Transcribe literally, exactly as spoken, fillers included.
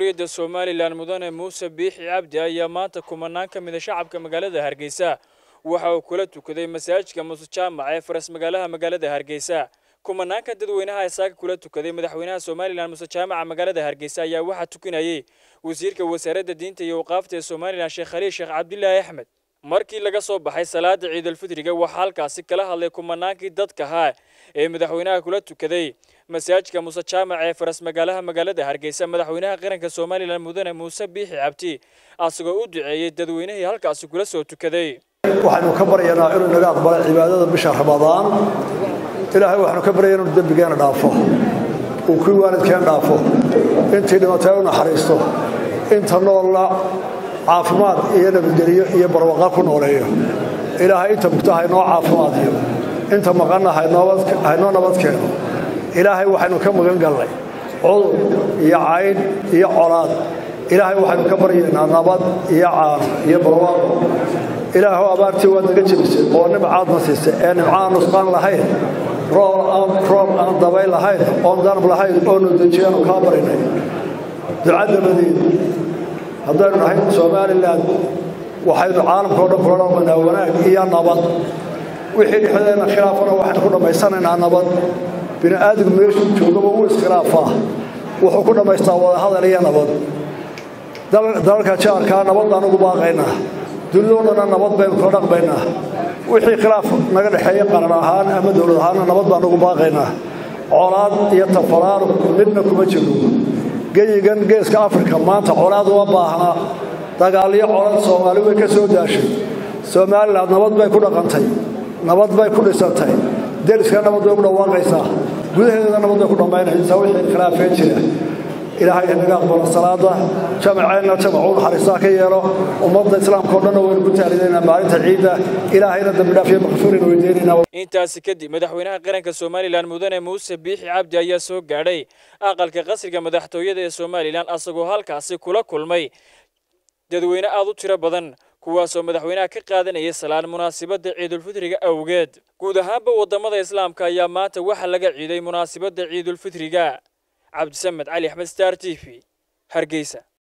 jamhuuriyadda Soomaaliland mudane Muuse Biixi Cabdi ayaa maanta kumanaan ka mid ah shacabka magaalada Hargeysa waxa uu kula tukaday masaajidka Muuse Jaamac ee faras magaalaha magaalada Hargeysa. Kumanaanka dadweynaha isaga kula tukaday madaxweynaha Soomaaliland Muuse Jaamac magaalada Hargeysa ayaa waxa tukinayay wasiirka wasaaradda diinta iyo waqaafta ee Soomaaliland Sheekh Khaliil Sheekh Cabdullaahi Axmed. markii laga soo baxay salaada Ciid al-Fidriga waxa halkaasi kala hadlay kumanaankii dadka haa ee madaxweynaha kula tukaday masaajidka Muuse Jaamac ee faras magaalaha magaalada Hargeysa. Madaxweynaha qaranka Soomaaliland mudane Muuse Biixi Cabdi asagoo u duceeyay dadweynaha halkaasi kula soo tukaday. waxaanu ka baryaynaa inuu naga aqbalo cibaadada bisha Ramadaan. ilaahay waxaanu ka baryaynaa inuu dambigeena dhaafo uu ku waalidkeen dhaafo intii dhimatay uu naxariisto inta noolna caafimaad iyo nabadgelyo iyo barwaaqo ku nooleeyo. ilaahay inta mugtahay noo caafimaadiyo inta maqanna haynoo nabadkeeno. ilaahay waxaanu ka magan galnay cudur iyo cayn iyo colaad. ilaahay waxaanu ka baryaynaa nabad iyo caan iyo barwaaqo. ilaahu abaartii waa naga jabisay oo nimcaad na siisay ee nimcaan nusqaan lahayn roob aan dabayl lahayn oo danab lahayn oo nudajiyaanu kaa barinay ducada madiina haddaynu nahay Soomaaliland waxaynu caalamka oo dhan kula dhaqanaa wanaag iyo nabad. wixii dhexdeena khilaafana waxaan ku dhamaysanaynaa nabad. bini aadamku meeshu joogaba uu iskhilaafaa wuxuu ku dhamaystaa wada hadal iyo nabad. dalka jaarka nabad aan ugu baaqaynaa dulloodana nabad baynu kula dhaqmaynaa. wixii khilaaf naga dhaxeeya qaran ahaan ama dawlad ahaan nabad baan ugu baaqaynaa. colaad iyo tafaraar midna kuma jiro. geeyigan geeska Afrika maanta colaad waa baahnaa. dagaal iyo colaad Soomaali way ka soo daashay. Soomaaliland nabad bay ku dhaqantay nabad bay ku dhisantay. deriska nabad way ku dhawaaqaysaa gudaheeda nabad bay ku dhamaynaysaa wixii khilaafeen jira. ilaahay naga aqbalo salaada jamacayna jamacul xariisaa ka yeelo ummadda islaamka oo dhan way ku taariikhayna maalinta ciida. ilaahayna dambi dhaaf iyo maqfuurin weydiinayna. intaasi kadib madaxweynaha qaranka Soomaaliland mudane Muuse Biixi Cabdi ayaa soo gaadhay aqalka qasriga madaxtooyada ee Soomaaliland asagoo halkaasi kula kulmay dadweyne aad u tiro badan kuwaas oo madaxweynaha ka qaadanayay salaan munaasabada Ciid al-Fidriga awgeed. guud ahaanba wadamada islaamka ayaa maanta waxa laga ciiday munaasabada Ciid al-Fidriga. عبد السمد علي أحمد ستار تي في هرقيسة.